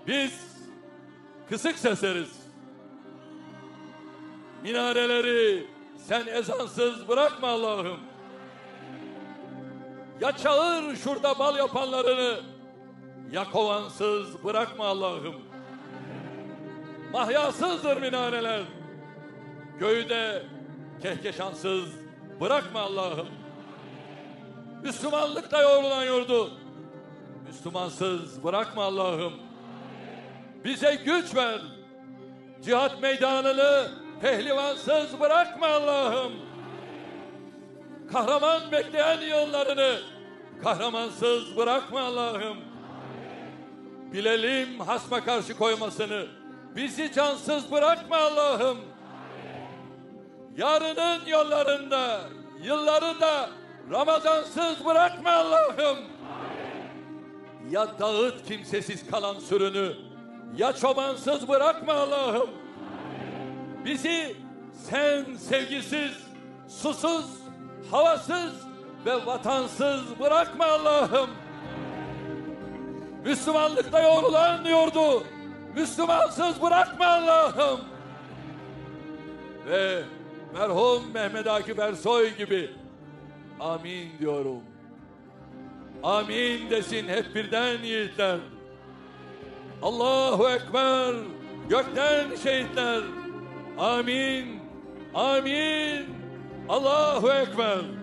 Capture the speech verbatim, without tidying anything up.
Biz kısık seseriz. Minareleri sen ezansız bırakma Allah'ım. Ya çağır şurada bal yapanlarını, ya kovansız bırakma Allah'ım. Mahyasızdır minareler. Göğü de kehkeşansız bırakma Allah'ım. Müslümanlıkta yoğrulan yurdu Müslümansız bırakma Allah'ım. Bize güç ver. Cihat meydanını pehlivansız bırakma Allah'ım. Kahraman bekleyen yollarını kahramansız bırakma Allah'ım. Bilelim hasma karşı koymasını. Bizi cansız bırakma Allah'ım. Yarının yollarında, yılları da Ramazansız bırakma Allah'ım. Ya dağıt kimsesiz kalan sürünü, ya çobansız bırakma Allah'ım. Bizi sen sevgisiz, susuz, havasız ve vatansız bırakma Allah'ım. Müslümanlıkta yoğrulan yurdu Müslümansız bırakma Allah'ım. Ve merhum Mehmet Akif Ersoy gibi amin diyorum. Amin desin hep birden yiğitler. Allahu Ekber, gökten şehitler. Amin, amin, Allahu Ekber.